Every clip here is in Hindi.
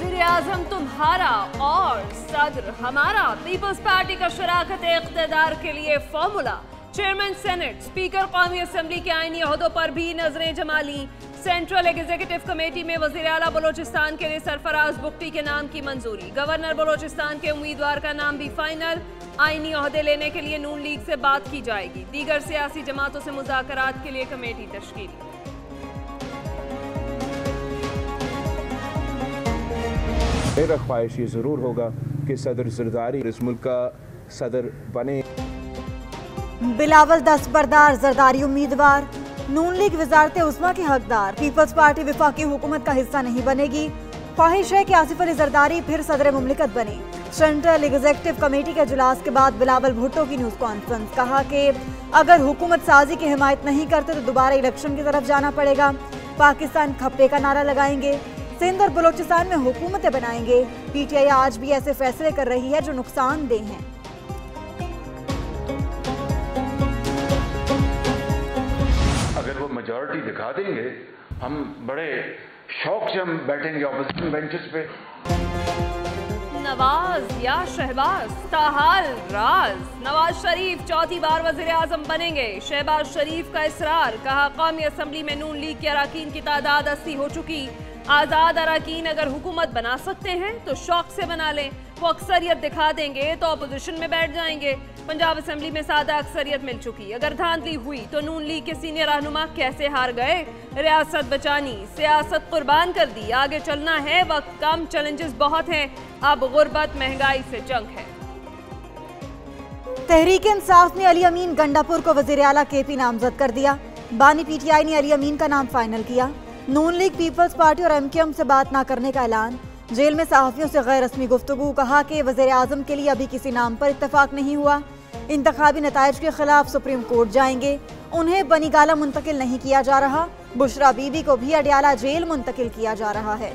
वज़ीर आज़म तुम्हारा और सदर हमारा। पीपल्स पार्टी का शराकत इक़्तिदार के लिए फॉर्मूला। चेयरमैन सेनेट, स्पीकर कौमी असम्बली के आईनी ओहदों पर भी नजरें जमा ली। सेंट्रल एग्जीक्यूटिव कमेटी में वज़ीर आला बलोचिस्तान के लिए सरफराज बुख्ती के नाम की मंजूरी। गवर्नर बलोचिस्तान के उम्मीदवार का नाम भी फाइनल। आईनी ओहदे लेने के लिए नून लीग से बात की जाएगी। दीगर सियासी जमातों से मुज़ाकरात के लिए कमेटी तश्कील। मेरा ख्वाहिश ये ज़रूर होगा कि सदर जरदारी इस मुल्क का सदर बने। बिलावल दस्तबरदार जरदारी उम्मीदवार। नून लीग वजारत उस्मा के हकदार। पीपल्स पार्टी वफाकी हुकूमत का हिस्सा नहीं बनेगी। ख्वाहिश है कि आसिफ अली जरदारी फिर सदर मुमलिकत बने। सेंट्रल एग्जीक्यूटिव कमेटी के इजलास के बाद बिलावल भुट्टो की न्यूज़ कॉन्फ्रेंस। कहा कि अगर हुकूमत साजी की हिमायत नहीं करते तो दोबारा इलेक्शन की तरफ जाना पड़ेगा। पाकिस्तान खप्पे का नारा लगाएंगे। सिंध और बलोचिस्तान में हुकूमतें बनाएंगे। पीटीआई आज भी ऐसे फैसले कर रही है जो नुकसानदेह हैं। अगर वो मेजॉरिटी दिखा देंगे, हम बड़े शौक से हम बैठेंगे ऑपोजिशन बेंचेस पे। नवाज या शहबाज, ताहाल राज। नवाज शरीफ चौथी बार वज़ीर आज़म बनेंगे। शहबाज शरीफ का इसरार। कहा कौमी असम्बली में नून लीग के अराकीन की तादाद 80 हो चुकी। आज़ाद अराकीन अगर हुकूमत बना सकते हैं तो शौक से बना लें। वो अक्सरियत दिखा देंगे तो अपोजिशन में बैठ जाएंगे। पंजाब असम्बली में सादा अक्सरियत मिल चुकी। अगर धांधली हुई तो नून लीग के सीनियर रहनुमा कैसे हार गए। रियासत बचानी, सियासत कुर्बान कर दी। आगे चलना है, वक्त कम, चैलेंजेस बहुत हैं। अब गुर्बत, महंगाई से जंग है। तहरीक इंसाफ ने अली अमीन गंडापुर को वज़ीर आला केपी नामजद कर दिया। बानी पीटीआई ने अली अमीन का नाम फाइनल किया। नून लीग, पीपल्स पार्टी और एमक्यूएम से बात न करने का ऐलान। जेल में सहाफियों से गैर रस्मी गुफ्तगू। कहा कि वज़ीर आज़म के लिए अभी किसी नाम पर इत्तफाक नहीं हुआ। इंतखाबी नताइज के खिलाफ सुप्रीम कोर्ट जाएंगे। उन्हें बनीगाला मुंतकिल नहीं किया जा रहा। बुशरा बीबी को भी अडियाला जेल मुंतकिल किया जा रहा है।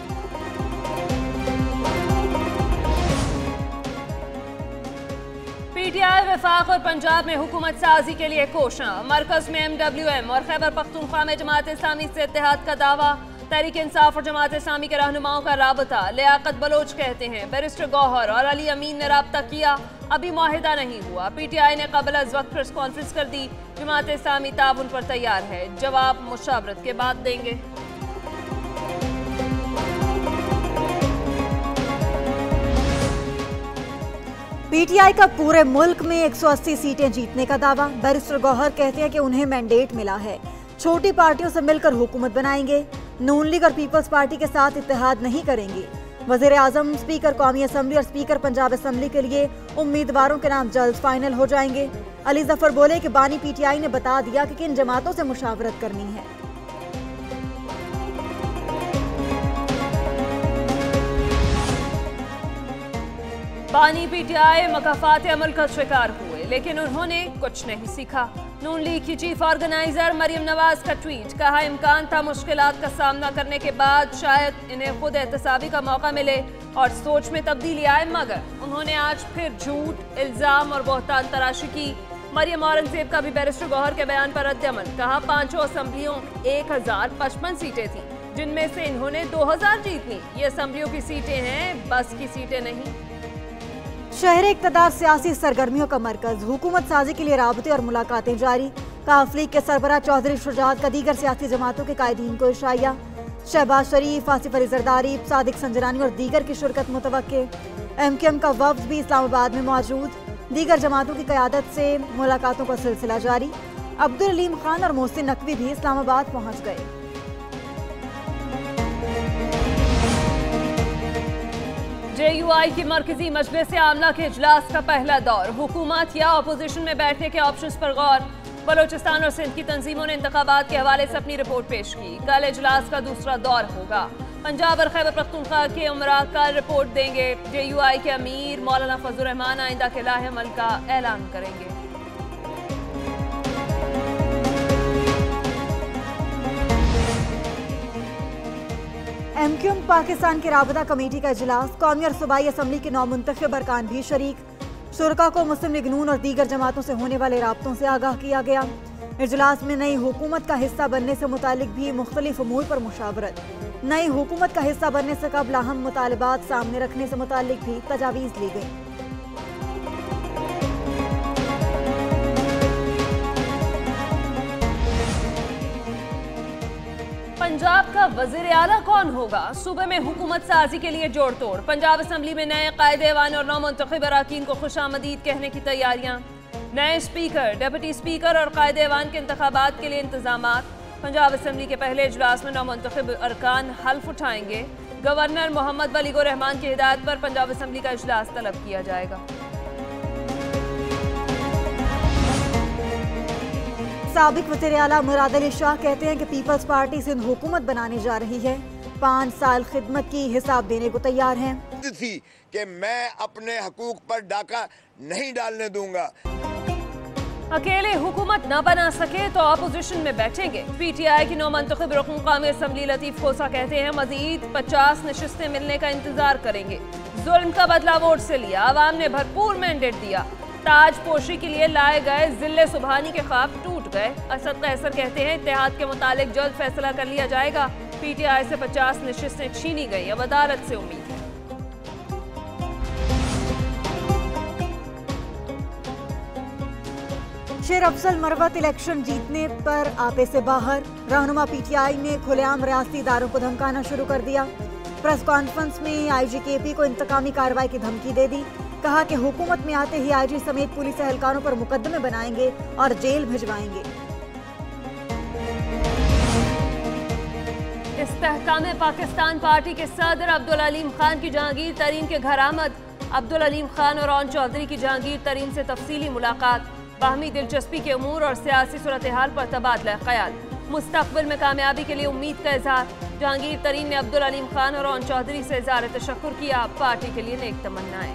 पीटीआई वफाक और पंजाब में हुकूमत साजी के लिए कोशिश। मरकज में एमडब्ल्यूएम और खैबर पख्तूनख्वा में जमात इस्लामी से इत्तेहाद का दावा। तहरीक इंसाफ और जमात इस्लामी के रहनुमाओं का राबता। लियाकत बलोच कहते हैं बैरिस्टर गौहर और अली अमीन ने राबता किया, अभी मुआहिदा नहीं हुआ। पीटीआई ने कबल अज वक्त प्रेस कॉन्फ्रेंस कर दी। जमात इस्लामी ताउन पर तैयार है, जवाब मुशावरत के बाद देंगे। पीटीआई का पूरे मुल्क में 180 सीटें जीतने का दावा। बैरिस्टर गौहर कहते हैं कि उन्हें मैंडेट मिला है, छोटी पार्टियों से मिलकर हुकूमत बनाएंगे। नून लीग और पीपल्स पार्टी के साथ इत्तेहाद नहीं करेंगे। वज़ीर आज़म, स्पीकर कौमी असम्बली और स्पीकर पंजाब असम्बली के लिए उम्मीदवारों के नाम जल्द फाइनल हो जाएंगे। अली जफर बोले कि बानी पीटीआई ने बता दिया कि किन जमातों से मुशावरत करनी है। बानी पीटीआई मकाफात अमल का शिकार हुए, लेकिन उन्होंने कुछ नहीं सीखा। नून लीग की चीफ ऑर्गेनाइजर मरियम नवाज का ट्वीट। कहा इम्कान था मुश्किलात का सामना करने के बाद शायद इन्हें खुद एहतसाबी का मौका मिले और सोच में तब्दीली आए, मगर उन्होंने आज फिर झूठ, इल्जाम और बहतान तराशी की। मरियम औरंगजेब का भी बैरिस्टर गौहर के बयान पर रद्द-ए-अमल। कहा पांचों असम्बलियों 1055 सीटें थी, जिनमें से इन्होंने 2000 जीत ली। ये असम्बलियों की सीटें हैं, बस की सीटें नहीं। शहर इक़्तिदार सियासी सरगर्मियों का मरकज। हुकूमत साजी के लिए राबते और मुलाकातें जारी। काफ लीग के सरबराह चौधरी शुजात का दीगर सियासी जमातों के कायदीन को इशाया। शहबाज शरीफ, आसिफ अली जरदारी, सादिक संजरानी और दीगर की शिरकत मुतवक्के। एमक्यूएम का वफ्द भी इस्लामाबाद में मौजूद। दीगर जमातों की क़यादत से मुलाकातों का सिलसिला जारी। अब्दुल अलीम खान और मोहसिन नकवी भी इस्लामाबाद पहुँच गए। JUI की मरकजी मजलिस आमला के इजलास का पहला दौर। हुकूमत या अपोजिशन में बैठने के ऑप्शंस पर गौर। बलोचिस्तान और सिंध की तंजीमों ने इंतखाबात के हवाले से अपनी रिपोर्ट पेश की। कल इजलास का दूसरा दौर होगा। पंजाब और खैबर पख्तूनख्वा के उमरा कल रिपोर्ट देंगे। JUI के अमीर मौलाना फजल रहमान आइंदा के लाहे अमल का ऐलान करेंगे। एमक्यूएम पाकिस्तान की राबता कमेटी का इजलास। कौमी और सूबाई असम्बली के 9 मुंतखब अरकान भी शरीक। शुरका को मुस्लिम लीग नून और दीगर जमातों से होने वाले राब्तों से आगाह किया गया। इजलास में नई हुकूमत का हिस्सा बनने से मुतालिक भी मुख्तलिफ उमूर पर मुशावरत। नई हुकूमत का हिस्सा बनने से कबल अहम मुतालबात सामने रखने से मुताल्लिक भी तजावीज़ ली गई। पंजाब का वजीर आला कौन होगा? सूबे में हुकूमत साजी के लिए जोड़ तोड़। पंजाब असम्बली में नए कायदेवान और नौमुंतखब अराकीन को खुशामदीद कहने की तैयारियां। नए स्पीकर, डिप्टी स्पीकर और कायदेवान के इंतखाबात के लिए इंतजामात। पंजाब असम्बली के पहले इजलास में नौमुंतखब अरकान हल्फ उठाएंगे। गवर्नर मोहम्मद वलीगो रहमान की हिदायत पर पंजाब असम्बली का इजलास तलब किया जाएगा। साबिक वज़ीर आला मुराद अली शाह कहते हैं कि पीपल्स पार्टी सिंध हुकूमत बनाने जा रही है। 5 साल खिदमत की हिसाब देने को तैयार हैं। थी कि मैं अपने हकूक पर डाका नहीं डालने दूंगा। अकेले हुकूमत न बना सके तो अपोजिशन में बैठेंगे। पीटीआई की नौमुंतखब रुकन कौमी असम्बली लतीफ खोसा कहते हैं मजीद 50 नशिस्तें मिलने का इंतजार करेंगे। जुल्म का बदला वोट से लिया, आवाम ने भरपूर मैंडेट दिया। ताज पोशी के लिए लाए गए जिले सुबहानी के ख्वाब टूट गए। असद कैसर कहते हैं इत्तेहाद के मुतालिक जल्द फैसला कर लिया जाएगा। पीटीआई से 50 नशिस्तें छीनी गई, अब अदालत से उम्मीद है। शेर अफजल मरवत इलेक्शन जीतने पर आपे से बाहर। रहनुमा पीटीआई ने खुलेआम रियासती इदारों को धमकाना शुरू कर दिया। प्रेस कॉन्फ्रेंस में आईजीकेपी को इंतकामी कार्रवाई की धमकी दे दी। कहा कि हुकूमत में आते ही आईजी समेत पुलिस एहलकारों पर मुकदमे बनाएंगे और जेल भिजवाएंगे। इस्तेहकाम पाकिस्तान पार्टी के सदर अब्दुल अलीम खान की जहांगीर तरीन के घर आमद। अब्दुल अलीम खान और रौन चौधरी की जहांगीर तरीन से तफसीली मुलाकात। बाहमी दिलचस्पी के उमूर और सियासी सूरत हाल पर तबादला ख्याल। मुस्तकबिल में कामयाबी के लिए उम्मीद का इजहार। जहांगीर तरीन ने अब्दुल अलीम खान और रौन चौधरी से इज़हार तशक्कुर किया। पार्टी के लिए नेक तमन्नाएं।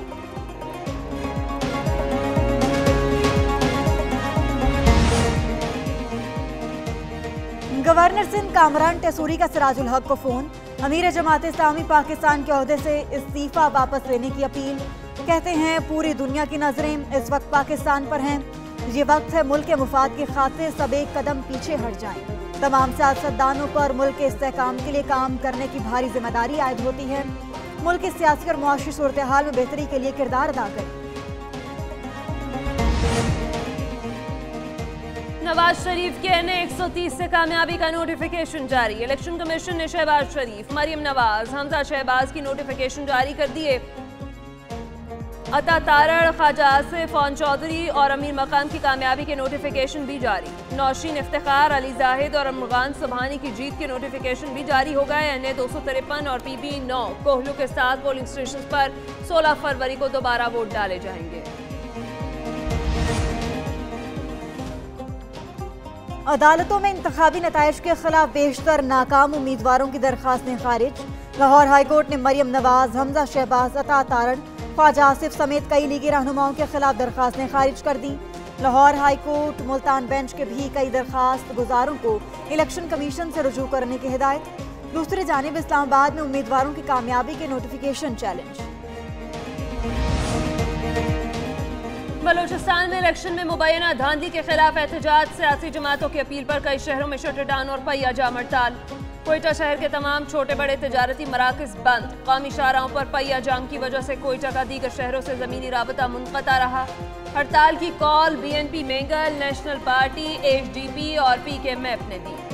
गवर्नर सिंध कामरान टेसूरी का सिराजुल हक को फोन। अमीर जमात इस्लामी पाकिस्तान के ओहदे से इस्तीफा वापस लेने की अपील। कहते हैं पूरी दुनिया की नजरें इस वक्त पाकिस्तान पर हैं। ये वक्त है मुल्क के मुफाद की खातिर सब एक कदम पीछे हट जाएं। तमाम सियासतदानों पर मुल्क के इस्तेहकाम के लिए काम करने की भारी जिम्मेदारी आयद होती है। मुल्क की सियासी और मुआशी सूरत हाल में बेहतरी के लिए किरदार अदा करें। नवाज शरीफ के एनए 130 से कामयाबी का नोटिफिकेशन जारी। इलेक्शन कमीशन ने शहबाज शरीफ, मरियम नवाज, हमजा शहबाज की नोटिफिकेशन जारी कर दिए। अता तारड़, ख्वाजा आसिफ, ओन चौधरी और अमीर मकाम की कामयाबी के नोटिफिकेशन भी जारी। नौशीन इफ्तिखार, अली जाहिद और अमगान सुबहानी की जीत के नोटिफिकेशन भी जारी हो गए। एनए 253 और पीबी 9 कोहलू के साथ पोलिंग स्टेशन पर 16 फरवरी को दोबारा वोट डाले जाएंगे। अदालतों में इंतखाबी नताइज के खिलाफ बेशतर नाकाम उम्मीदवारों की दरखास्तें खारिज। लाहौर हाईकोर्ट ने मरियम नवाज, हमजा शहबाज, अता तारड़, ख्वाजा आसिफ समेत कई लीगी रहनुमाओं के खिलाफ दरखास्तें खारिज कर दी। लाहौर हाईकोर्ट मुल्तान बेंच के भी कई दरखास्त गुजारों को इलेक्शन कमीशन से रुजू करने की हिदायत। दूसरी जानिब इस्लामाबाद में उम्मीदवारों की कामयाबी के नोटिफिकेशन चैलेंज। बलूचिस्तान में इलेक्शन में मुबैना धांधली के खिलाफ एहतजाज। सियासी जमातों की अपील पर कई शहरों में शटर डाउन और पहिया जाम हड़ताल। कोयटा शहर के तमाम छोटे बड़े तिजारती मराकज बंद। कौमी शाहराहों पर पहिया जाम की वजह से कोयटा का दीगर शहरों से जमीनी राबता मुनक़ता रहा। हड़ताल की call BNP Mengal, National Party, HDP और पीकेएमएफ ने दी।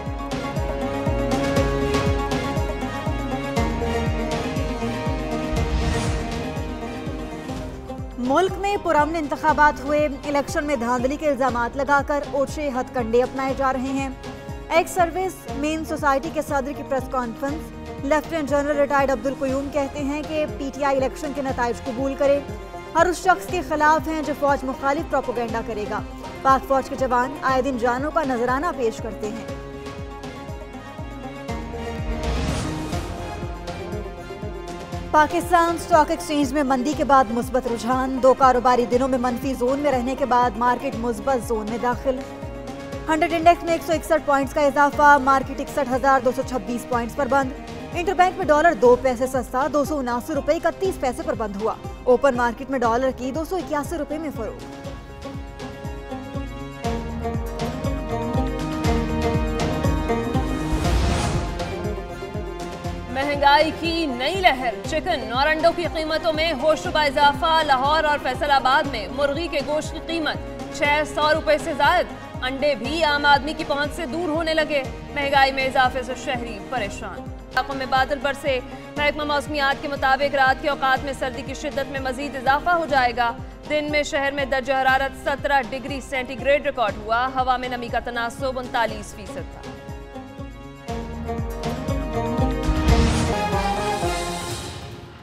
मुल्क में पुरअमन इंतखाबात हुए। इलेक्शन में धांधली के इल्जामात लगाकर ओछे हथकंडे अपनाए जा रहे हैं। एक्स सर्विस मेन सोसाइटी के सदर की press conference. Lieutenant general retired Abdul Qayyum कहते हैं कि पीटीआई इलेक्शन के नताइज कबूल करे। हर उस शख्स के खिलाफ हैं जो फौज मुखालिफ प्रोपेगेंडा करेगा। पाक फौज के जवान आए दिन जानों का नजराना पेश करते हैं। पाकिस्तान स्टॉक एक्सचेंज में मंदी के बाद मुस्बत रुझान। 2 कारोबारी दिनों में मनफी जोन में रहने के बाद मार्केट मुस्बत जोन में दाखिल। 100 इंडेक्स में 161 पॉइंट्स का इजाफा। मार्केट 61,226 पॉइंट्स पर बंद। इंटरबैंक में डॉलर 2 पैसे सस्ता 279 रुपए 31 पैसे पर बंद हुआ। ओपन मार्केट में डॉलर की 281 रुपए में फरोख्त। महंगाई की नई लहर। चिकन और अंडों की कीमतों में होशरुबा इजाफा। लाहौर और फैसलाबाद में मुर्गी के गोश्त की कीमत 600 रुपए से ज्यादा। अंडे भी आम आदमी की पहुंच से दूर होने लगे। महंगाई में इजाफे से शहरी परेशान। इलाकों में बादल बरसे। महकमा मौसमियात के मुताबिक रात के औकात में सर्दी की शिद्दत में मजीद इजाफा हो जाएगा। दिन में शहर में दर्जा हरारत 17 डिग्री सेंटीग्रेड रिकॉर्ड हुआ। हवा में नमी का तनासुब 39% था।